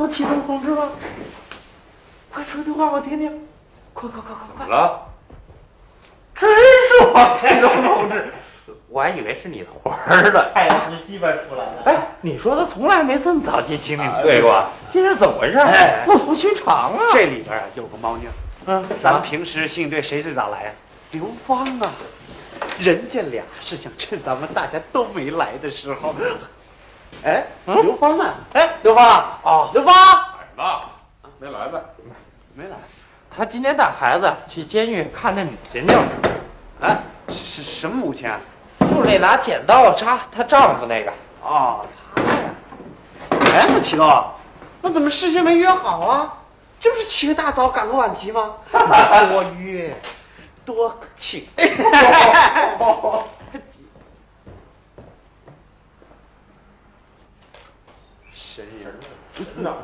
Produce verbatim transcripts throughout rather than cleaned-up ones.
我启动通知吧，快说句话我听听，快快快快快！ 怎么了？ 真是我启动通知， 我还以为是你的儿子。 太阳从西边出来了。哎，你说他从来没这么早进刑警队过，今儿怎么回事？ 哎， 不同寻常啊！ 这里边啊有个猫腻。 嗯， 咱们平时刑警队谁最早来啊？刘芳啊，人家俩是想趁咱们大家都没来的时候。哎， 嗯、 刘芳呢？ 哎，刘芳哦， 刘芳来了，没来呗？ 没来。 他今天带孩子去监狱看那母亲去了。 哎，是什么母亲啊？ 就是那拿剪刀扎她丈夫那个。 哦，他呀。哎，那启动，那怎么事先没约好啊？这不是起个大早赶个晚集吗？多约，多请。神人真的。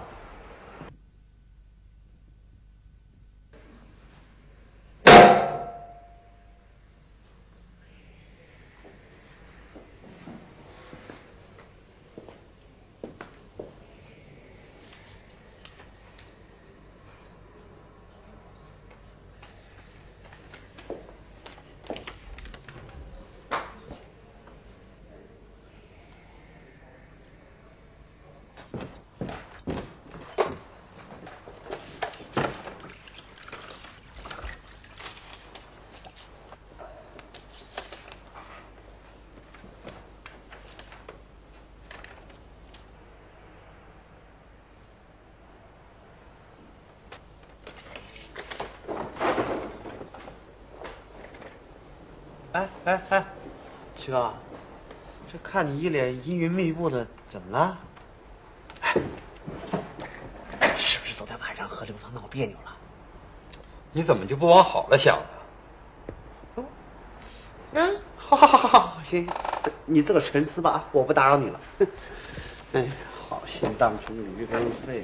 哎哎哎，启动，这看你一脸阴云密布的，怎么了？哎，是不是昨天晚上和刘芳闹别扭了？ 你怎么就不往好了想呢？ 嗯，好好好好好，行，你自个儿沉思吧啊，我不打扰你了。哎，好心当成驴肝肺。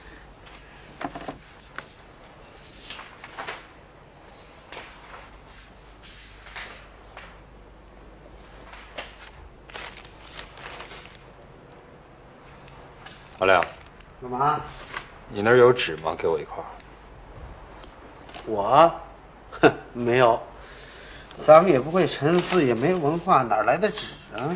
阿亮， 干嘛？ 你那儿有纸吗？给我一块。 我，哼，没有。咱们也不会沉思，也没文化，哪来的纸啊？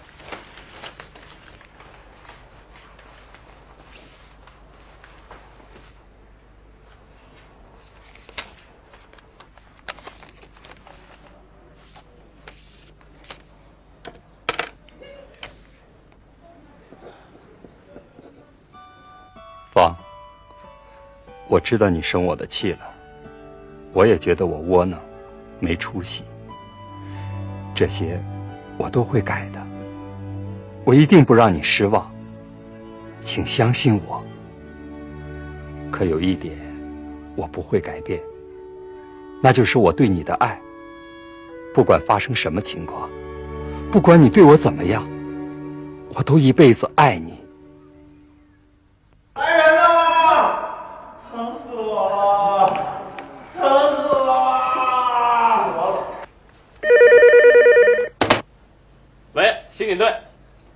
芳，我知道你生我的气了，我也觉得我窝囊，没出息。这些我都会改的，我一定不让你失望，请相信我。可有一点我不会改变，那就是我对你的爱。不管发生什么情况，不管你对我怎么样，我都一辈子爱你。 来人呐！疼死我了！疼死我了！ 喂，刑警队，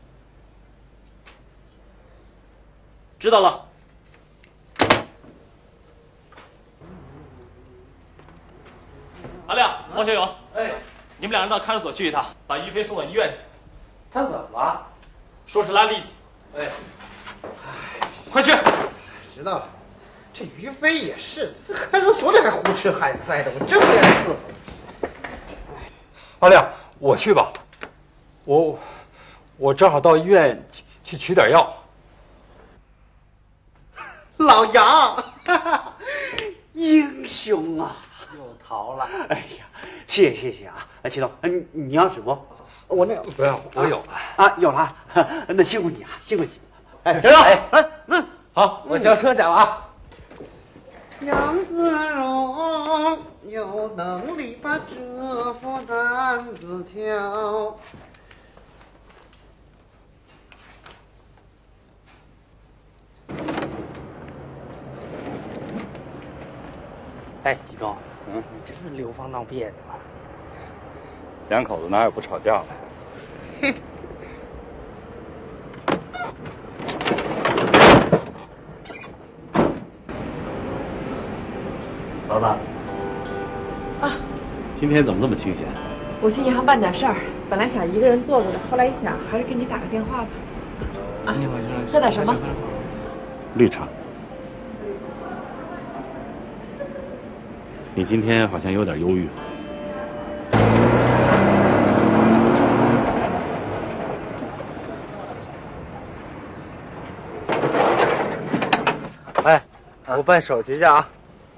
知道了。阿亮、黄小勇， 哎， 你们两人到看守所去一趟，把于飞送到医院去。 他怎么了？ 说是拉痢疾。 哎， 快去！ 知道了。这于飞也是，在看守所里还胡吃海塞的，我真不愿伺候。 阿亮，我去吧，我我正好到医院去去取点药。 老杨，哈哈，英雄啊！ 又逃了。 哎呀，谢谢谢谢啊！哎，启东，你你要纸不？我那不要，我有了啊，有了，那辛苦你啊，辛苦你。 哎，知道。哎， 哎，嗯， 好，我叫车去了啊。 杨子荣有能力把这副担子挑。 哎，启东，嗯，你真是刘芳闹别扭了。 两口子哪有不吵架的？哼。 嫂子。 啊。 今天怎么这么清闲？ 我去银行办点事儿，本来想一个人做做的，后来一想，还是给你打个电话吧。啊，喝点什么？ 绿茶。你今天好像有点忧郁。 哎，我办手续去啊。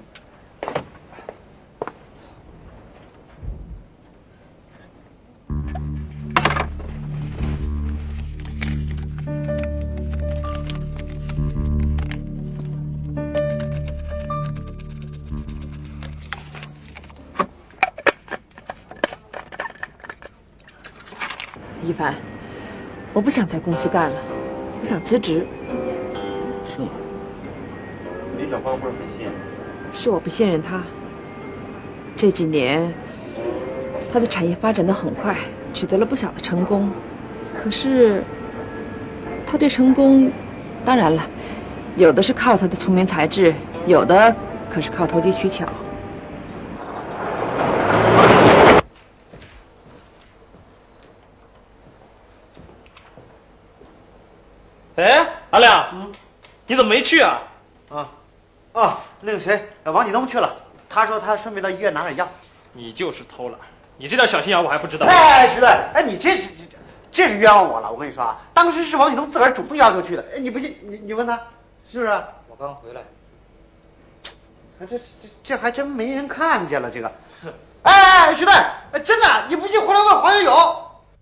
一凡，我不想在公司干了，我想辞职。 是吗？李小芳不是很信任？ 是我不信任他。这几年，他的产业发展的很快，取得了不小的成功。可是，他这成功，当然了，有的是靠他的聪明才智，有的可是靠投机取巧。 哎，阿亮，嗯，你怎么没去啊？ 啊，啊，那个谁，王启东去了。他说他顺便到医院拿点药。 你就是偷懒，你这点小心眼我还不知道。 哎，徐队，哎，你这是这这是冤枉我了。我跟你说啊，当时是王启东自个儿主动要求去的。哎，你不信，你你问他，是不是？ 我刚回来。 这这这还真没人看见了这个。哎，徐队，哎，真的，你不信回来问黄小友。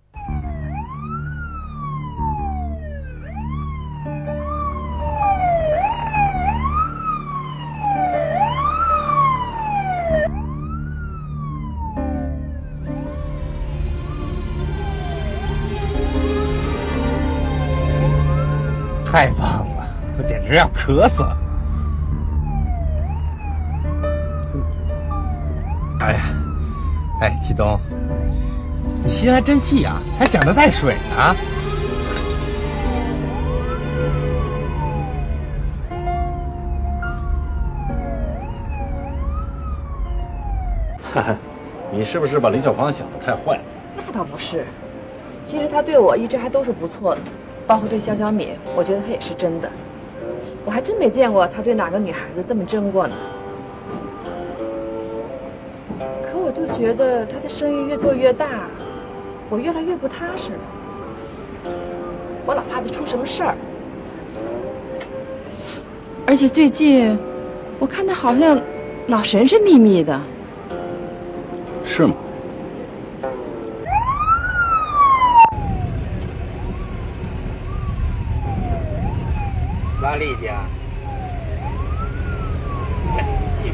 太棒了，我简直要渴死了！哎呀，哎，启东，你心还真细啊，还想着带水呢。 哈哈，你是不是把李小芳想得太坏了？ 那倒不是，其实他对我一直还都是不错的。包括对肖小敏，我觉得他也是真的。我还真没见过他对哪个女孩子这么真过呢。可我就觉得他的生意越做越大，我越来越不踏实了。我老怕他出什么事儿。而且最近，我看他好像老神神秘秘的。 是吗？ 拉丽家，本钱。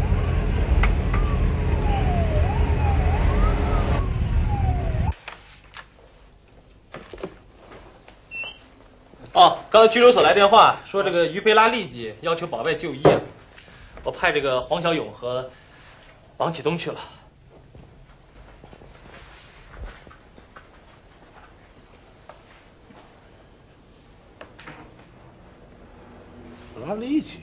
哦，刚才拘留所来电话说这个于飞拉痢疾，要求保外就医，我派这个黄小勇和王启东去了。 拉痢疾。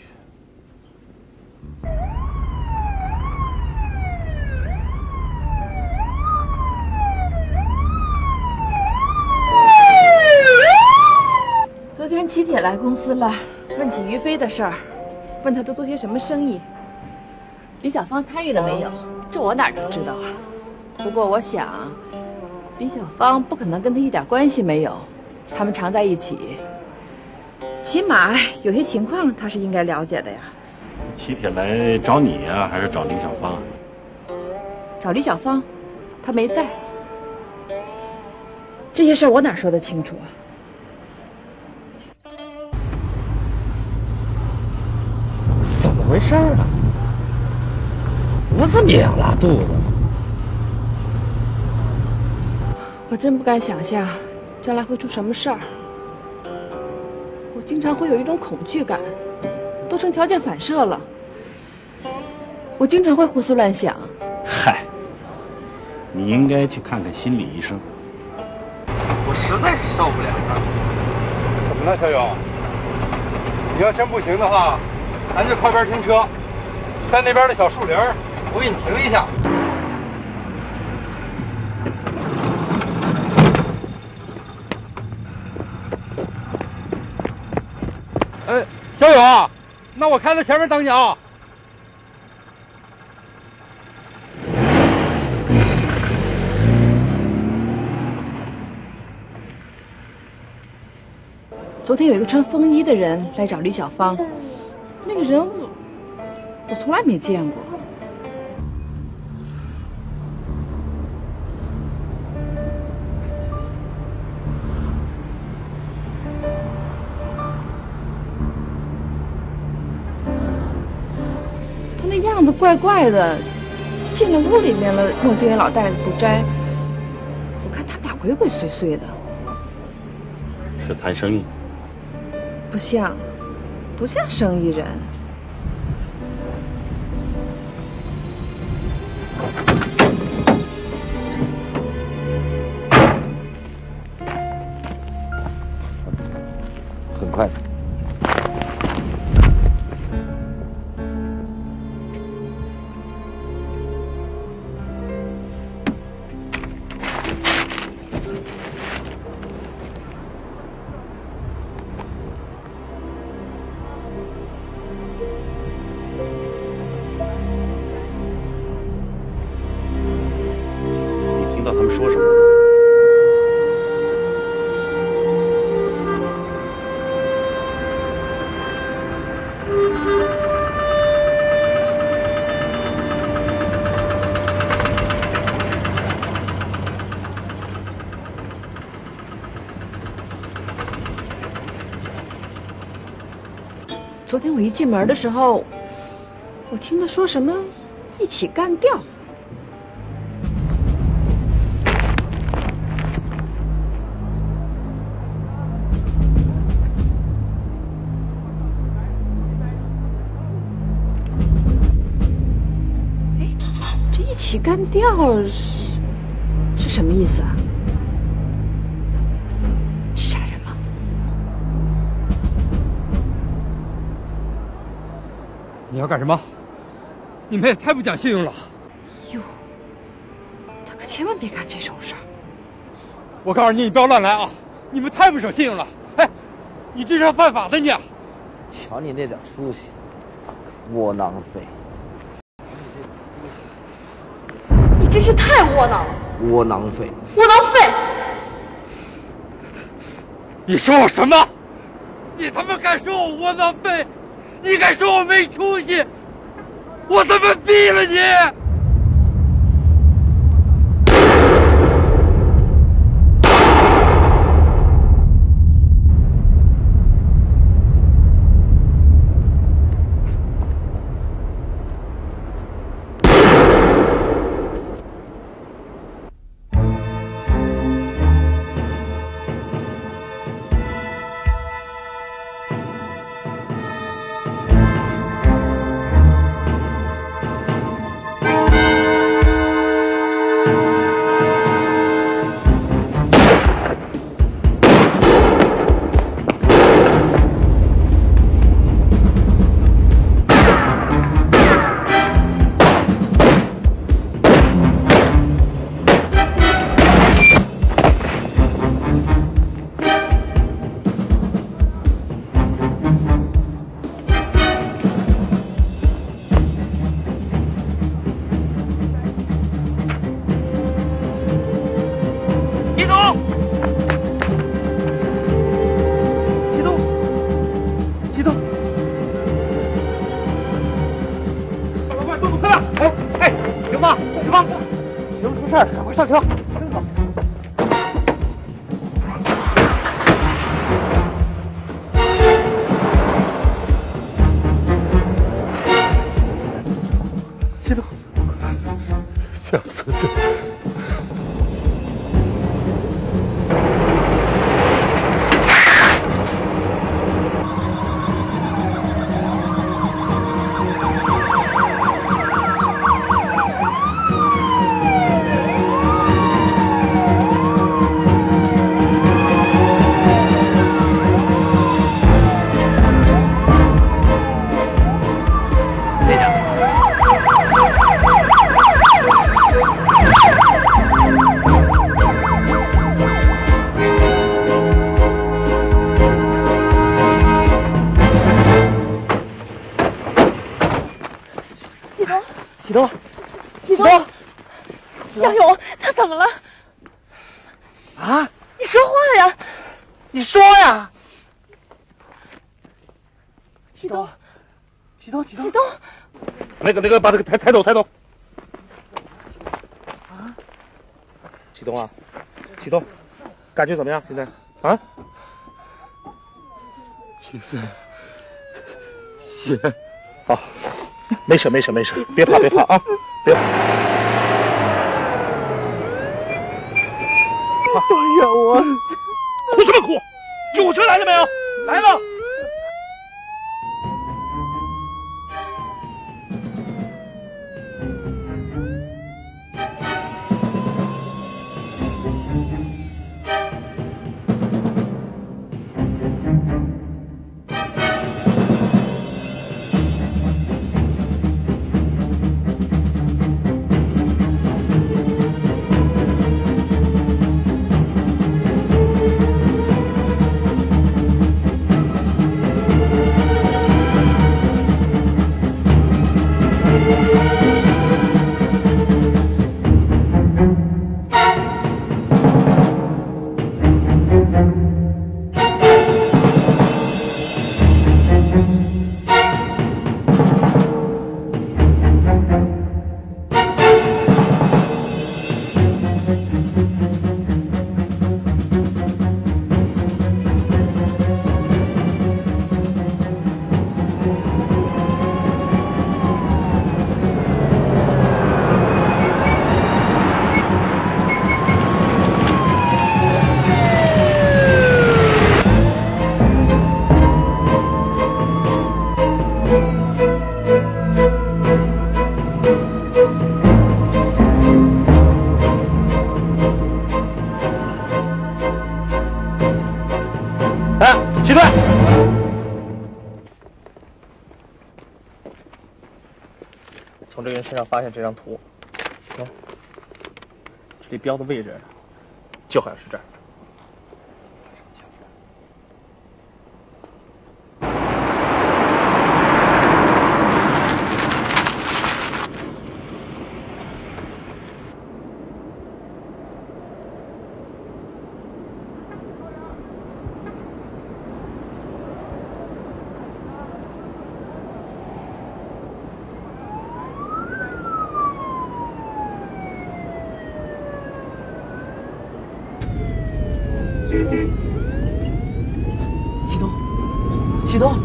昨天齐铁来公司了，问起于飞的事儿，问他都做些什么生意。李小芳参与了没有？这我哪能知道啊？不过我想，李小芳不可能跟他一点关系没有，他们常在一起。起码有些情况他是应该了解的呀。 齐铁来找你呀、啊，还是找李小芳啊？ 找李小芳，他没在。这些事儿我哪说得清楚啊？ 怎么回事啊？我怎么也要拉肚子？ 我真不敢想象，将来会出什么事儿。我经常会有一种恐惧感，都成条件反射了。我经常会胡思乱想。 嗨，你应该去看看心理医生。 我实在是受不了了。怎么了，小勇？你要真不行的话，咱就靠边停车， 在那边的小树林，我给你停一下。呃，小勇，那我开在前面等你啊。 昨天有一个穿风衣的人来找李小芳，那个人我我从来没见过。他那样子怪怪的，进了屋里面了，墨镜也老戴着不摘。我看他们俩鬼鬼祟祟的。 是谈生意。 不像，不像生意人。 很快的。 听到他们说什么了？ 昨天我一进门的时候，我听他说什么一起干掉。一起干掉是是什么意思啊？是杀人吗？ 你要干什么？你们也太不讲信用了！ 哟，他可千万别干这种事儿！ 我告诉你，你不要乱来啊！你们太不守信用了！哎，你这是要犯法的你！ 瞧你那点出息，窝囊废！ 你真是太窝囊了！ 窝囊废！ 窝囊废！ 你说我什么？你他妈敢说我窝囊废？你敢说我没出息？我他妈毙了你！ 上车！真好。激动，小孙子。 启东， 启东， 启东，小勇，他怎么了？ 啊！ 你说话呀！ 你说呀！ 启东， 启东，启东， 启东， 那个那个，把这个抬抬走，抬走。 啊！ 启东啊，启东，感觉怎么样？现在啊？ 青森，血， 好，没事没事没事，别怕别怕啊，别怕。 哎呀，我哭什么哭？救护车来了没有？来了。 齐队，从这个人身上发现这张图，看，这里标的位置就好像是这儿。 启东，启东，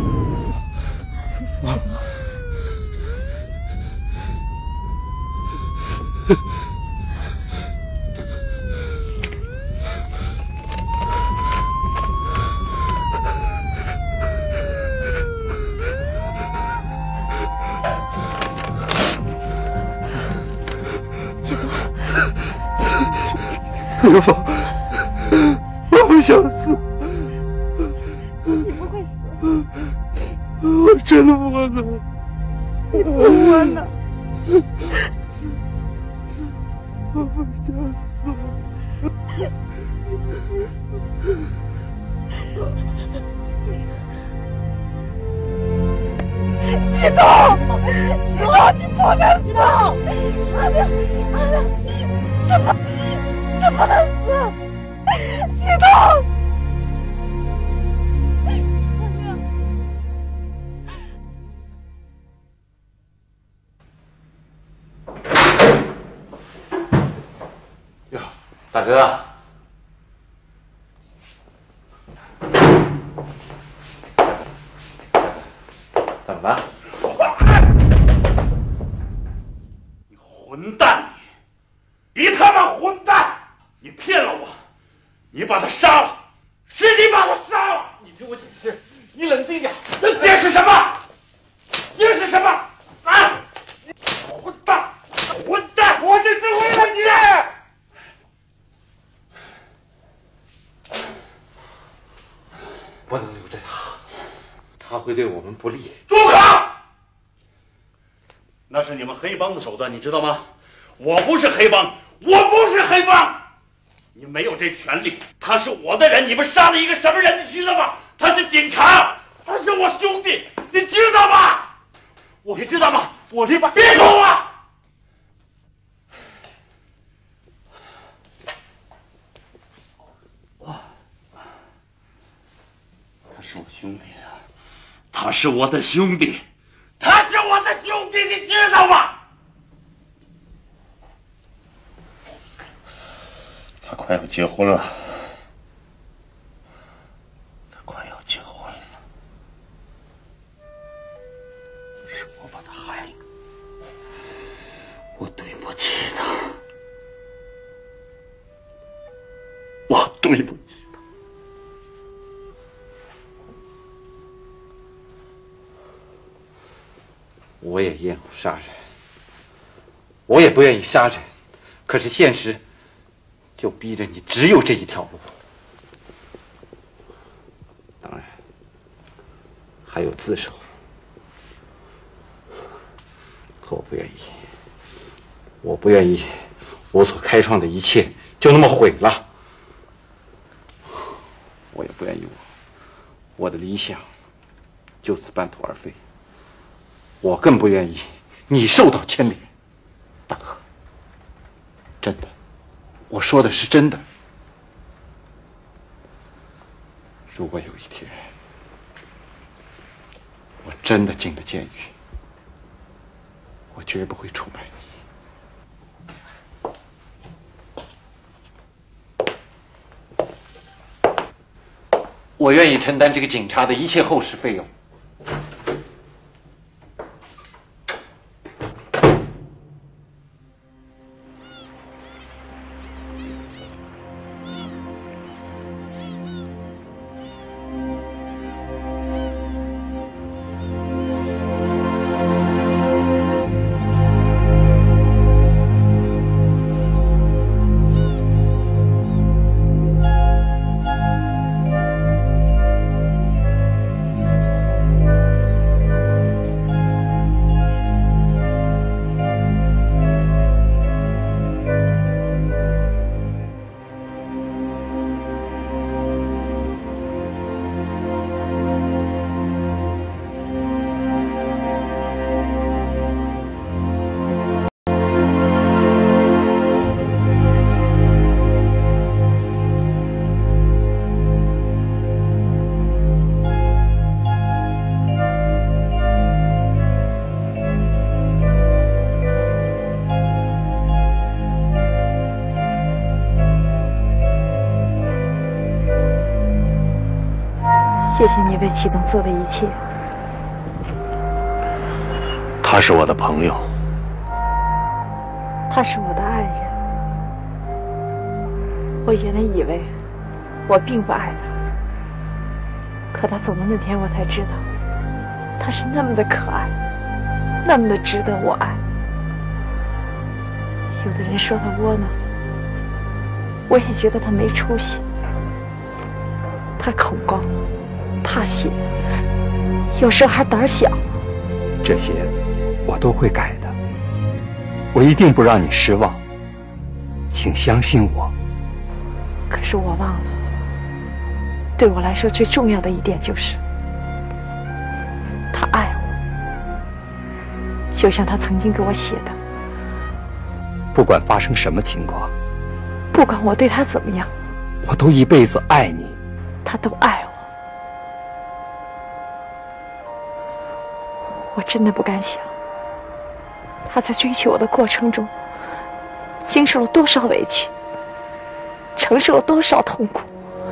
启东， 刘峰，我不想死。 你不会死， 我真的不可能， 你不会呢。 我不想死。 启东，启东，你不能死！阿亮，阿亮，他不，他不能死！启东。 哟，大哥，怎么了？ 你混蛋！你，你他妈混蛋！你骗了我，你把他杀了，是你把他杀了！ 你听我解释，你冷静点。 解释什么？解释什么？啊！混蛋！混蛋！我这是为了你！ 不能留着他，他会对我们不利。 住口！那是你们黑帮的手段，你知道吗？我不是黑帮，我不是黑帮，你没有这权利。他是我的人，你们杀了一个什么人？你知道吗？他是警察，他是我兄弟，你知道吗？你知道吗？ 我这把别说话！他是我兄弟啊，他是我的兄弟，他是我的兄弟，你知道吗？他快要结婚了，他快要结婚了，是我把他害了，我对不起他，我对不起他。 我也厌恶杀人，我也不愿意杀人，可是现实就逼着你只有这一条路。当然，还有自首，可我不愿意，我不愿意我所开创的一切就那么毁了。我也不愿意我我的理想就此半途而废。我更不愿意你受到牵连，大哥，真的，我说的是真的。如果有一天我真的进了监狱，我绝不会出卖你。我愿意承担这个警察的一切后事费用。 谢谢你为启东做的一切。 他是我的朋友， 他是我的爱人。我原来以为我并不爱他，可他走的那天，我才知道，他是那么的可爱，那么的值得我爱。有的人说他窝囊，我也觉得他没出息。他口高，怕血，有时还胆小。 这些我都会改的，我一定不让你失望，请相信我。 可是我忘了，对我来说最重要的一点就是，他爱我，就像他曾经给我写的， 不管发生什么情况， 不管我对他怎么样， 我都一辈子爱你。 他都爱我。我真的不敢想，他在追求我的过程中，经受了多少委屈，承受了多少痛苦，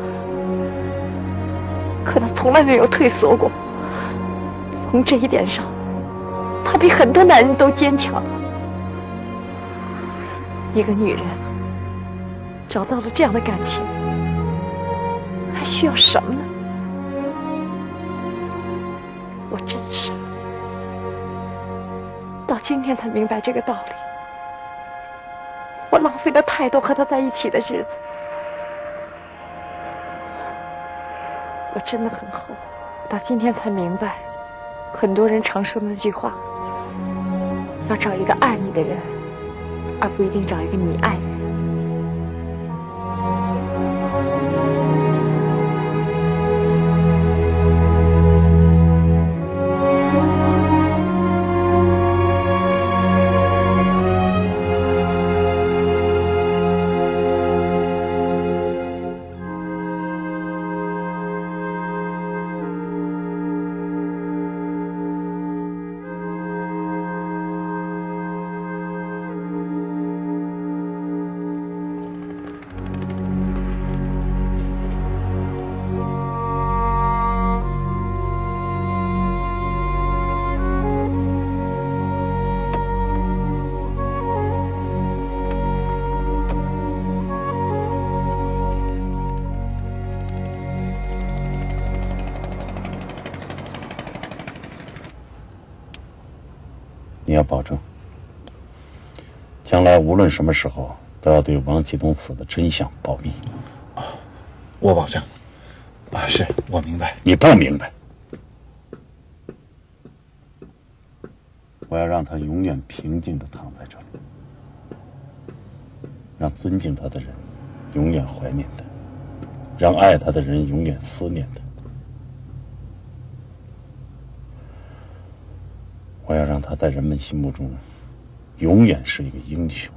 可他从来没有退缩过。从这一点上，他比很多男人都坚强。一个女人找到了这样的感情，还需要什么呢？我真是到今天才明白这个道理。我浪费了太多和他在一起的日子，我真的很后悔。到今天才明白，很多人常说的那句话，要找一个爱你的人，而不一定找一个你爱的人。 保证，将来无论什么时候都要对王启东死的真相保密。 啊，我保证。啊，是我明白。 你不明白。我要让他永远平静地躺在这里，让尊敬他的人永远怀念他，让爱他的人永远思念他。我要让他在人们心目中永远是一个英雄。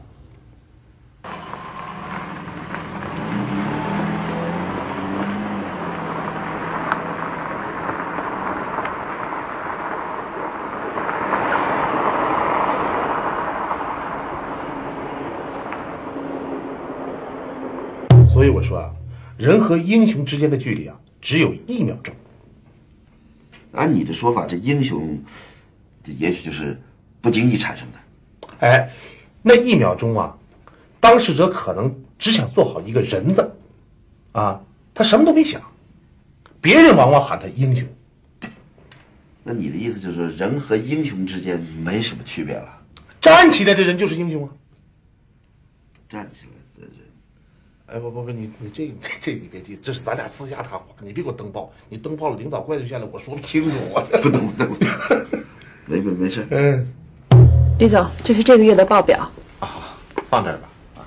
所以我说啊，人和英雄之间的距离啊，只有一秒钟。 按你的说法，这英雄，这也许就是不经意产生的。 哎，那一秒钟啊，当事者可能只想做好一个人字，啊，他什么都没想，别人往往喊他英雄。 那你的意思就是说，人和英雄之间没什么区别了？ 站起来的人就是英雄啊！ 站起来的人。 哎，不不不，你你这这这你别急，这是咱俩私下谈话，你别给我登报，你登报了领导怪罪下来，我说不清楚啊。 不登不登不登，没没没事。 嗯， 李总，这是这个月的报表。 啊，放这儿吧。啊，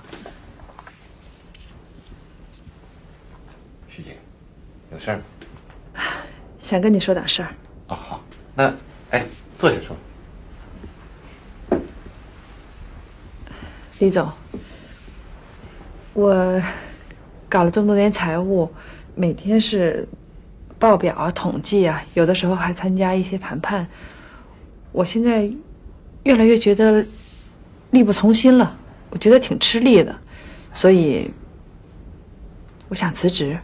徐姐，有事儿吗？ 想跟你说点事儿。 啊，好，那哎，坐下说。 李总。我搞了这么多年财务，每天是报表啊、统计啊，有的时候还参加一些谈判。我现在越来越觉得力不从心了，我觉得挺吃力的，所以我想辞职。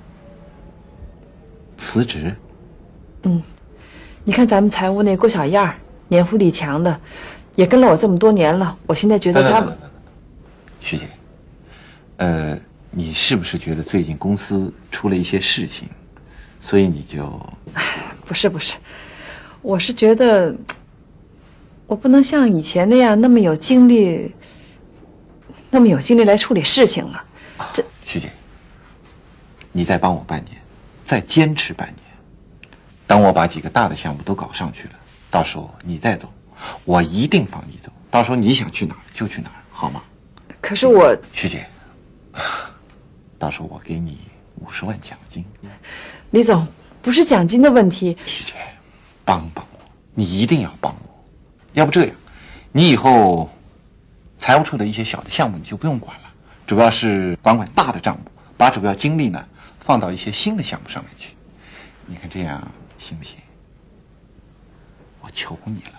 辞职？ 嗯，你看咱们财务那郭小燕儿，年富力强的，也跟了我这么多年了，我现在觉得他们…… 徐姐。呃，你是不是觉得最近公司出了一些事情，所以你就…… 不是不是，我是觉得我不能像以前那样那么有精力，那么有精力来处理事情了。这、啊、 徐姐，你再帮我半年，再坚持半年，等我把几个大的项目都搞上去了，到时候你再走，我一定放你走。到时候你想去哪儿就去哪儿，好吗？ 可是我， 徐姐。到时候我给你五十万奖金。 李总，不是奖金的问题。 徐姐，帮帮我，你一定要帮我。要不这样，你以后财务处的一些小的项目你就不用管了，主要是管管大的账目，把主要精力呢放到一些新的项目上面去。你看这样行不行？我求你了。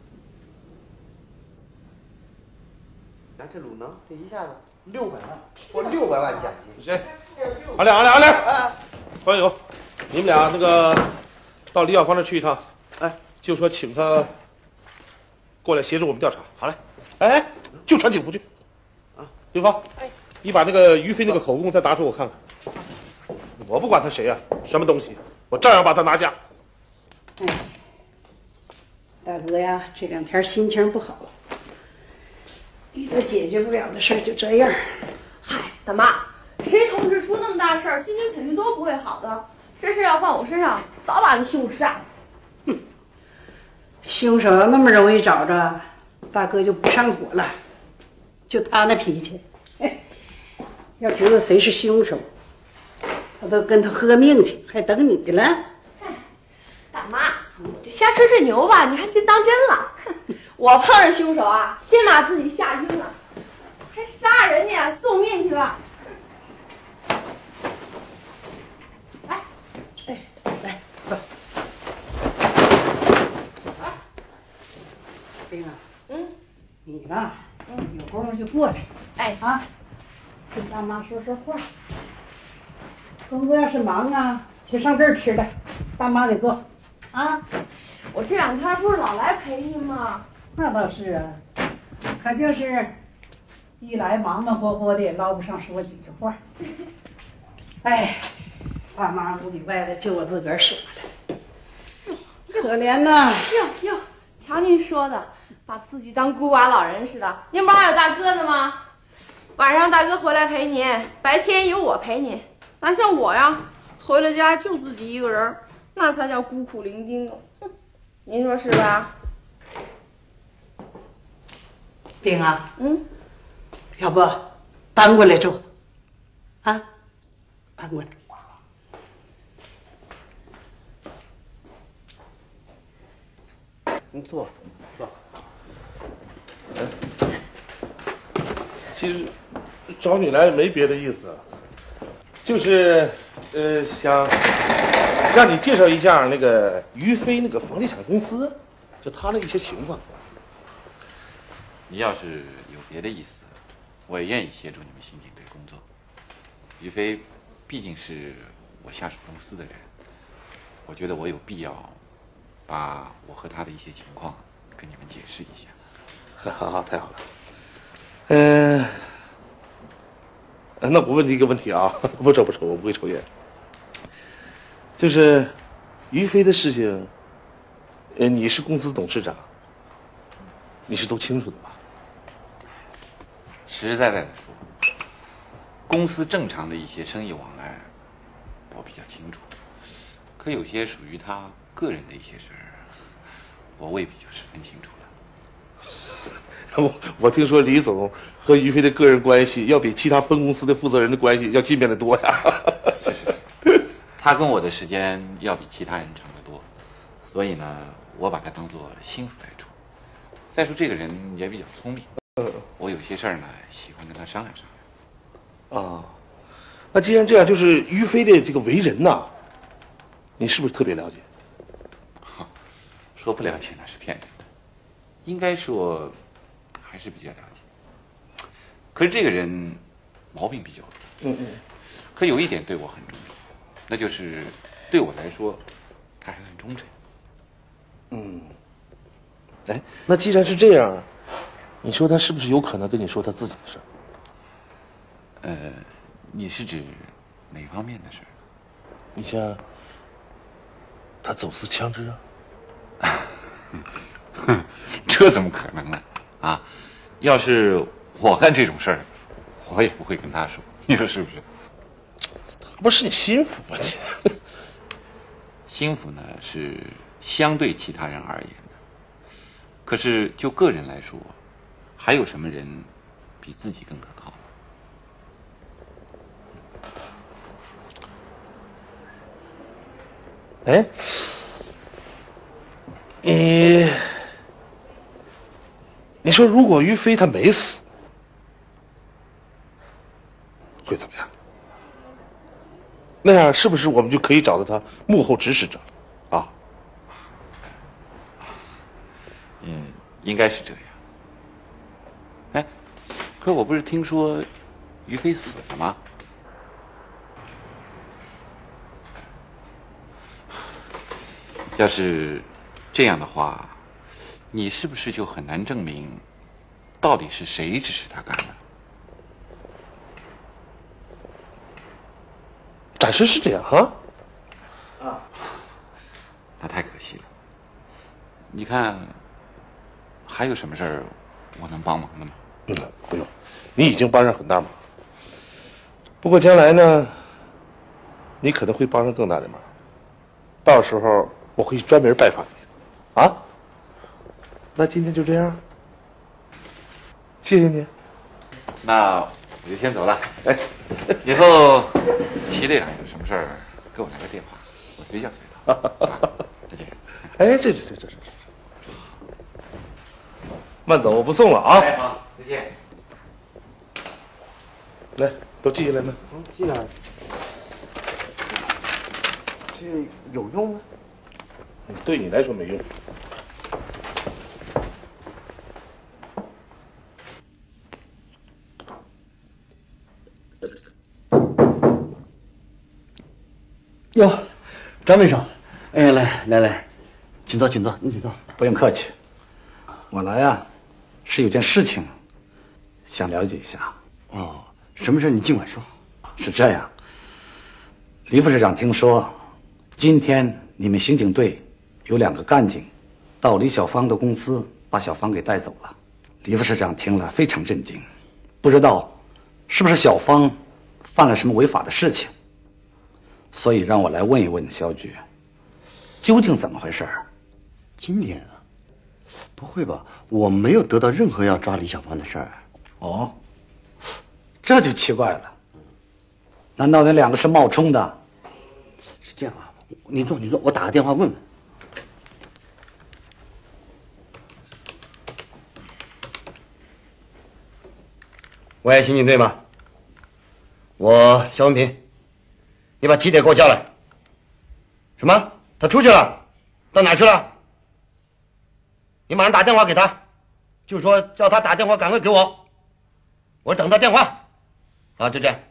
咱这鲁能这一下子。六百万，我六百万奖金。 谁？阿亮，阿亮，阿亮！啊，关友，你们俩那个到李小芳那去一趟，哎，就说请他过来协助我们调查。好嘞，哎，就穿警服去。啊，刘芳，哎，你把那个于飞那个口供再拿出我看看。我不管他谁呀、啊，什么东西，我照样把他拿下。 哎，大哥呀，这两天心情不好。遇到解决不了的事儿就这样。 嗨，大妈，谁同志出那么大事儿，心情肯定都不会好的。这事要放我身上，早把那凶手杀。 哼，凶手要那么容易找着，大哥就不上火了。就他那脾气，嘿，要知道谁是凶手，他都跟他喝命去，还等你了。 哎，大妈，这瞎吹吹牛吧，你还真当真了。我碰上凶手啊，先把自己吓晕了，还杀人家送命去了。来， 哎，来，走。冰啊，嗯，你吧，嗯，有功夫就过来， 哎啊，跟大妈说说话。工作要是忙啊，去上这儿吃来，大妈给做，啊。 我这两天不是老来陪你吗？ 那倒是啊，可就是一来忙忙活活的，也捞不上说几句话。哎，大妈屋里外的就我自个儿耍了，可怜呐！ 哟哟，瞧您说的， 把自己当孤寡老人似的。您不还有大哥呢吗？晚上大哥回来陪您，白天有我陪您。哪像我呀，回了家就自己一个人，那才叫孤苦伶仃呢。哼，您说是吧？ 丁啊， 嗯， 要不搬过来住？啊，搬过来。 你坐，坐。 其实找你来没别的意思，就是呃想让你介绍一下那个于飞那个房地产公司，就他的一些情况。 你要是有别的意思，我也愿意协助你们刑警队工作。于飞毕竟是我下属公司的人，我觉得我有必要把我和他的一些情况跟你们解释一下。 好好，太好了。嗯、呃，那我问你一个问题啊，不抽不抽，我不会抽烟。就是于飞的事情，呃，你是公司董事长，你是都清楚的吧？ 实实在在的说，公司正常的一些生意往来，我比较清楚。可有些属于他个人的一些事儿，我未必就十分清楚了。 我我听说李总和于飞的个人关系要比其他分公司的负责人的关系要亲密的多呀。 是是是，他跟我的时间要比其他人长得多，所以呢，我把他当做心腹来处。再说这个人也比较聪明，我有些事儿呢喜欢跟他商量商量。 啊，那既然这样，就是于飞的这个为人呐，你是不是特别了解？ 说不了解那是骗人的，应该说还是比较了解。可是这个人毛病比较多， 嗯嗯。 可有一点对我很重要，那就是对我来说，他还很忠诚。 嗯。哎，那既然是这样，你说他是不是有可能跟你说他自己的事儿？ 呃，你是指哪方面的事儿？ 你像他走私枪支啊？ 哼，这怎么可能呢？啊，要是我干这种事儿，我也不会跟他说，你说是不是？ 他不是你心腹吗？这心腹呢是相对其他人而言的，可是就个人来说，还有什么人比自己更可靠呢？ 哎，你你说，如果于飞他没死，会怎么样？那样是不是我们就可以找到他幕后指使者了？啊？ 嗯，应该是这样。哎，可我不是听说于飞死了吗？要是这样的话，你是不是就很难证明到底是谁指使他干的？ 暂时是这样哈。 啊，那太可惜了。你看，还有什么事儿我能帮忙的吗？ 嗯，不用，你已经帮上很大忙。不过将来呢，你可能会帮上更大的忙。到时候我会专门拜访你的，啊？那今天就这样，谢谢你。 那我就先走了。哎，以后齐队长有什么事儿给我来个电话，我随叫随到。啊、再见。 哎，这这这这这，慢走，我不送了啊。 哎，好，再见。 来，都记下来吗？ 嗯，记下来。这有用吗？ 对你来说没用。 哟，张卫生，哎，来来来，请坐，请坐，你请坐。 不用客气，我来啊，是有件事情想了解一下。 哦，什么事你尽管说。 是这样，李副市长听说，今天你们刑警队有两个干警到李小芳的公司把小芳给带走了。李副市长听了非常震惊，不知道是不是小芳犯了什么违法的事情，所以让我来问一问肖局，究竟怎么回事？ 今天啊，不会吧？我没有得到任何要抓李小芳的事儿。 哦，这就奇怪了。难道那两个是冒充的？ 是这样啊，你坐，你坐，我打个电话问问。喂，刑警队吗？我肖文平，你把齐铁给我叫来。什么？他出去了？到哪去了？你马上打电话给他，就说叫他打电话赶快给我，我等他电话。好，就这样。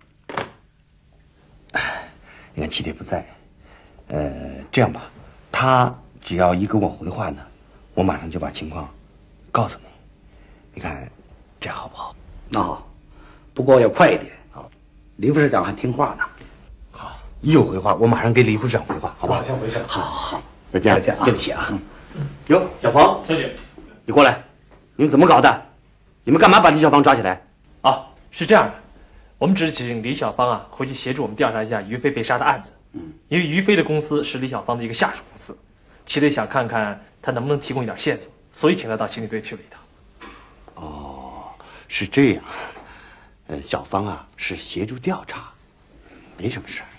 你看齐铁不在，呃，这样吧，他只要一跟我回话呢，我马上就把情况告诉你。你看这样好不好？ 那好，不过要快一点。好，李副市长还听话呢。 好，一有回话，我马上给李副市长回话，好不好？ 先回事。 好好好，再见， 再见啊！ 对不起啊。哟，小鹏， 小姐， 你过来，你们怎么搞的？你们干嘛把李小芳抓起来？ 啊，是这样的，我们只是请李小芳啊回去协助我们调查一下于飞被杀的案子。嗯，因为于飞的公司是李小芳的一个下属公司，齐队想看看他能不能提供一点线索，所以请他到刑警队去了一趟。 哦，是这样。呃，小芳啊是协助调查，没什么事儿。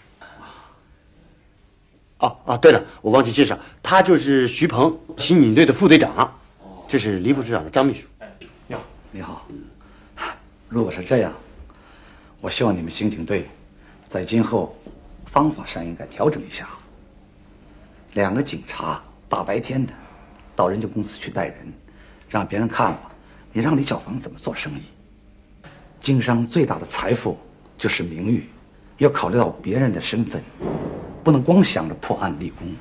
哦哦，对了，我忘记介绍，他就是徐鹏，刑警队的副队长，这是李副市长的张秘书。 你好， 你好。如果是这样，我希望你们刑警队在今后方法上应该调整一下。两个警察大白天的到人家公司去带人，让别人看了，你让李小芳怎么做生意？经商最大的财富就是名誉，要考虑到别人的身份，不能光想着破案立功。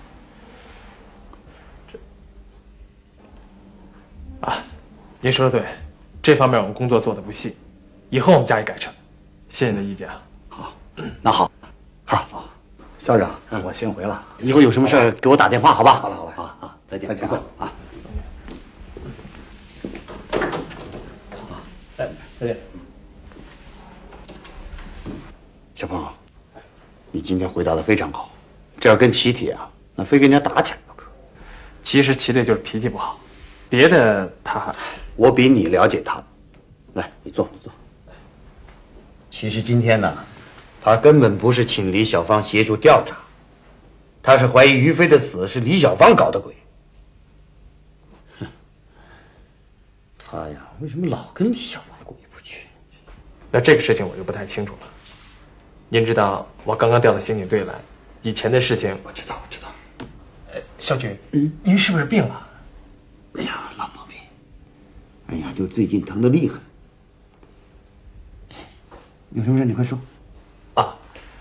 啊，您说的对，这方面我们工作做的不细，以后我们加以改正。谢谢您的意见啊。 好，那好，好，校长，我先回了。 以后有什么事儿给我打电话，好吧？ 好了，好了， 好好，再见， 再见啊。 再见，再见。 小鹏，你今天回答的非常好，这要跟齐铁啊，那非跟人家打起来不可。 其实齐队就是脾气不好，别的他， 我比你了解他。来，你坐，你坐。其实今天呢，他根本不是请李小芳协助调查，他是怀疑于飞的死是李小芳搞的鬼。哼，他呀，为什么老跟李小芳过意不去？ 那这个事情我就不太清楚了。您知道我刚刚调到刑警队来，以前的事情我知道，我知道。 呃，肖局，嗯，您是不是病了？ 哎呀，老毛病。哎呀，就最近疼得厉害。有什么事你快说。 啊，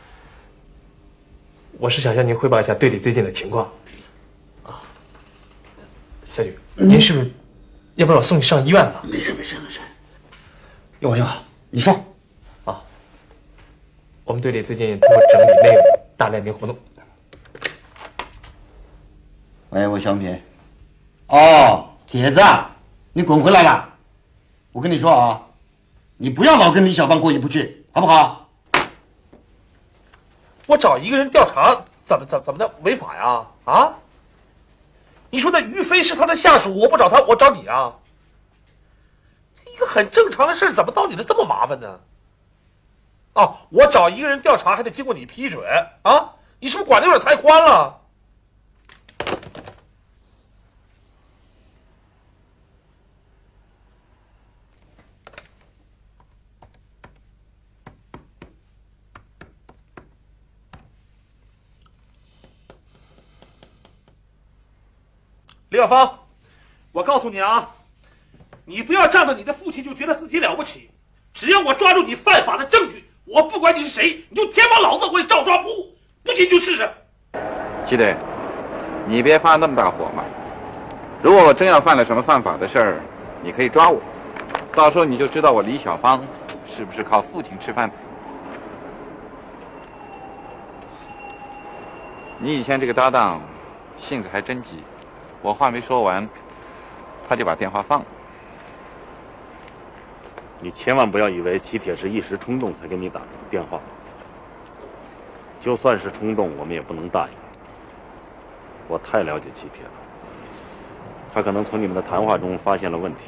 我是想向您汇报一下队里最近的情况。啊，肖局，您是不是？要不然我送你上医院吧？ 没事，没事，没事。有就好，你说。 啊，我们队里最近通过整理内容，大练兵活动。 喂，我小品。哦，铁子，你滚回来了。我跟你说啊，你不要老跟李小芳过意不去，好不好？ 我找一个人调查，怎么怎怎么的违法呀？啊？你说那于飞是他的下属，我不找他，我找你啊？一个很正常的事，怎么到你这这么麻烦呢？啊，我找一个人调查还得经过你批准啊？你是不是管的有点太宽了？李小芳，我告诉你啊，你不要仗着你的父亲就觉得自己了不起。只要我抓住你犯法的证据，我不管你是谁，你就天帮老子，我也照抓不误。不信就试试。 齐队，你别发那么大火嘛。如果我真要犯了什么犯法的事儿，你可以抓我，到时候你就知道我李小芳是不是靠父亲吃饭的。你以前这个搭档性子还真急。我话没说完， 他就把电话放了。 你千万不要以为齐铁是一时冲动才给你打电话，就算是冲动，我们也不能答应。我太了解齐铁了，他可能从你们的谈话中发现了问题。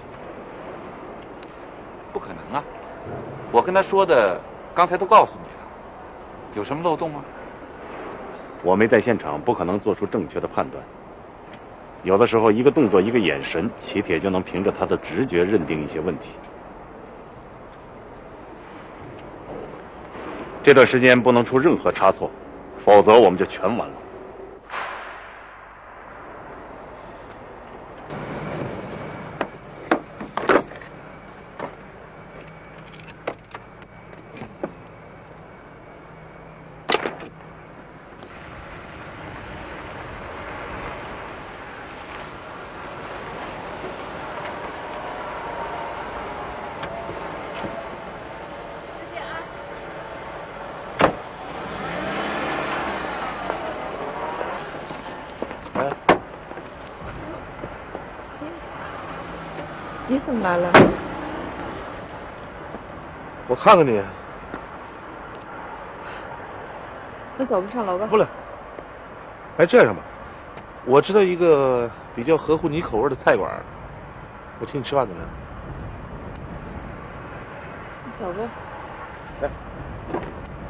不可能啊！我跟他说的，刚才都告诉你了，有什么漏洞吗？ 我没在现场，不可能做出正确的判断。有的时候，一个动作，一个眼神，齐铁就能凭着他的直觉认定一些问题。这段时间不能出任何差错，否则我们就全完了。 你怎么来了？ 我看看你。 那走吧，上楼吧。 不了。哎，这样吧，我知道一个比较合乎你口味的菜馆，我请你吃饭怎么样？ 走吧。 哎。